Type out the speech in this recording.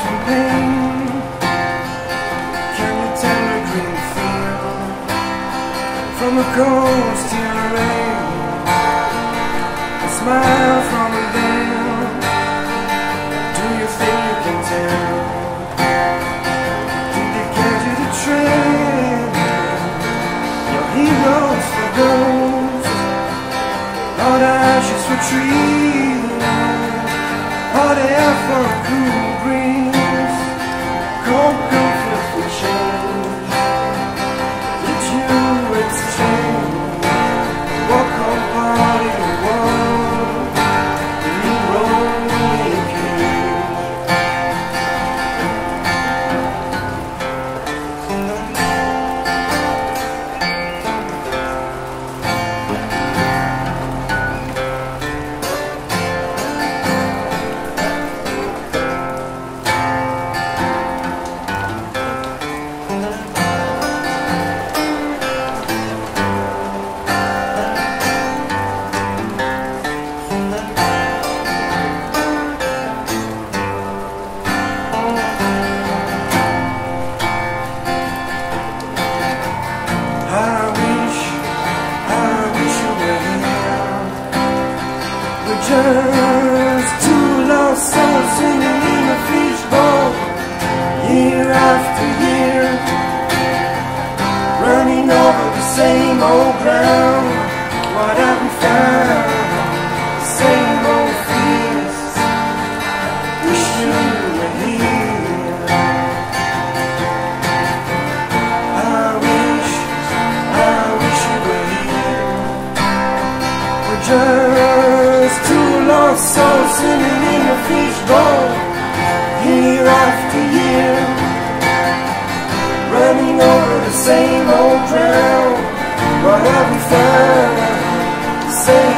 from pain. Can you tell a green field from a coast to the rain? A smile from a veil. Do you think you can tell? Did they catch you the train? Your heroes for ghosts, hot ashes for trees, hot air for a cool breeze, cold comfort for change. Did you exchange? Walk on party the world, and you roll in a cage. Just two lost souls swimming in a fishbowl, year after year, running over the same old ground. What have we found? The same old fears. Wish you were here. I wish you were here. We're just two lost souls swimming in a fishbowl, year after year, running over the same old ground. What have we found? The same